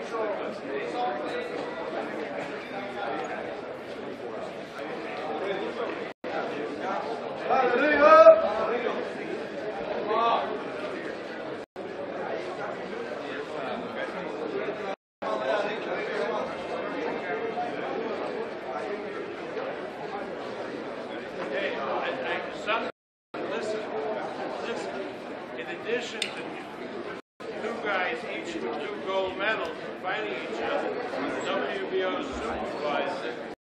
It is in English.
In addition to two guys each with 2 gold medals fighting each other, WBO supervisor